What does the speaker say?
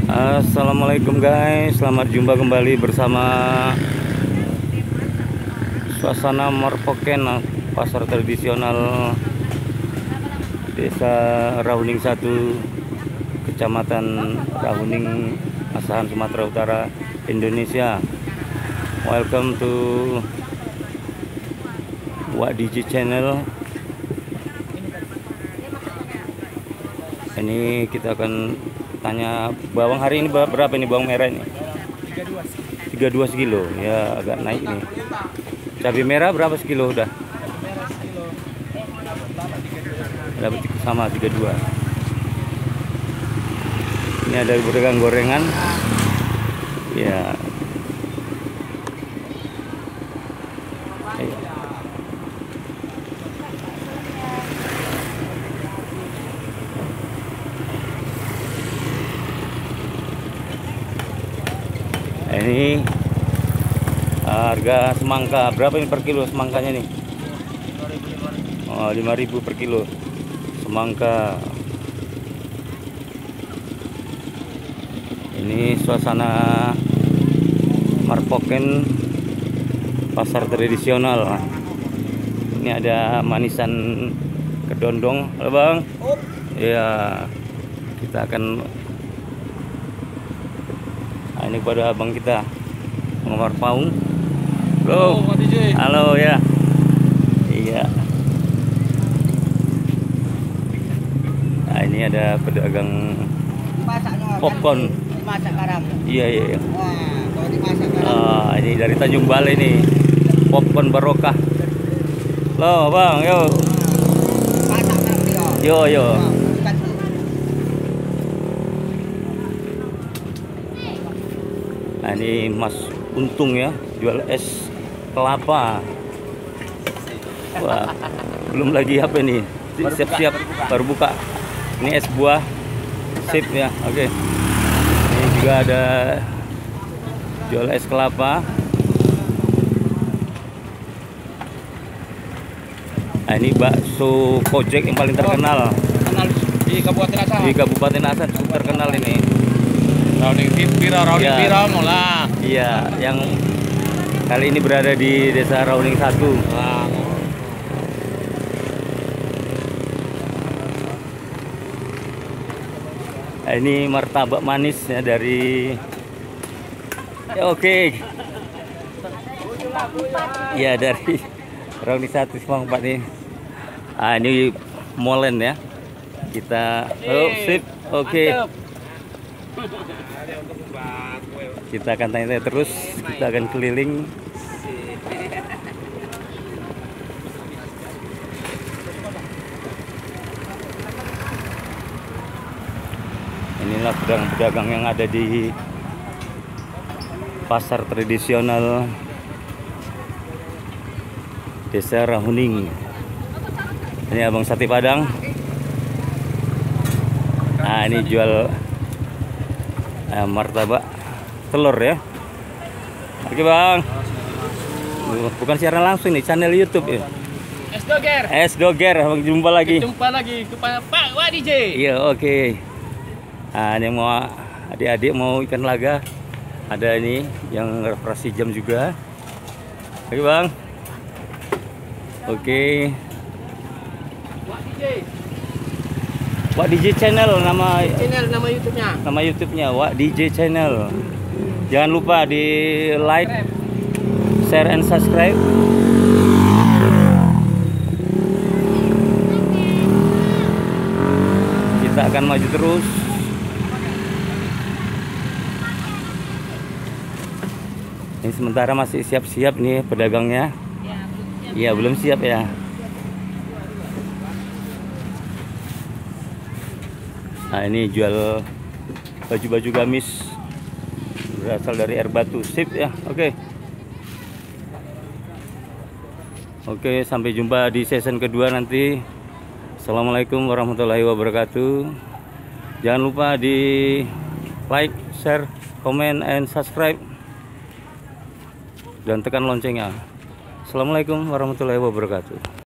Assalamualaikum guys, selamat jumpa kembali bersama suasana Marpoken, pasar tradisional Desa Rahuning 1, Kecamatan Rahuning, Asahan, Sumatera Utara, Indonesia. Welcome to Wak DJ Channel. Ini kita akan tanya bawang hari ini berapa ini bawang merah ini? 32 sekilo. Ya agak naik ini. Cabai merah berapa sekilo udah? Dapat sama 32. Ini ada berdagang gorengan. Ya. Ini harga semangka berapa ini per kilo semangkanya nih? Oh, 5.000 per kilo semangka. Ini suasana Marpoken, pasar tradisional. Ini ada manisan kedondong, halo bang. Ya, kita akan ini kepada abang kita penggemar paung. Halo, halo ya. Iya. Nah, ini ada pedagang popcorn. Iya iya. Ini dari Tanjung Balai nih, popcorn barokah. Loh bang, yo. Yo. Nah, ini Mas Untung ya, jual es kelapa. Wah, belum lagi apa nih? Siap-siap baru buka. Ini es buah, sip ya. Oke. Ini juga ada jual es kelapa. Nah, ini bakso Kojek yang paling terkenal. Di Kabupaten Asahan. Di Kabupaten Asahan cukup terkenal ini. Rahuning Pira lah. Iya, yang kali ini berada di Desa Rahuning 1. Nah, ini martabak manis ya dari ya, oke. Ya dari Rahuning 1 Semangka nih. Ah, ini molen ya. Kita sip. Oke. Kita akan tanya terus, kita akan keliling. Inilah pedagang-pedagang yang ada di pasar tradisional Desa Rahuning. Ini abang sate Padang. Nah, ini jual martabak telur ya. Oke bang, bukan siaran langsung nih, channel YouTube ya. Es Doger, bang, jumpa lagi Kepada Pak Wak DJ. Iya oke. Nah, ini mau adik-adik mau ikan laga, ada ini yang referensi jam juga. Oke bang. Oke. Wak DJ Channel nama YouTube-nya. Nama YouTube-nya Wak DJ Channel. Jangan lupa di like, share, and subscribe. Kita akan maju terus. Ini sementara masih siap-siap nih pedagangnya. Iya, belum siap ya. Nah, ini jual baju-baju gamis berasal dari air batu, sip ya. Oke. Oke, sampai jumpa di season kedua nanti. Assalamualaikum warahmatullahi wabarakatuh. Jangan lupa di like, share, comment, and subscribe, dan tekan loncengnya. Assalamualaikum warahmatullahi wabarakatuh.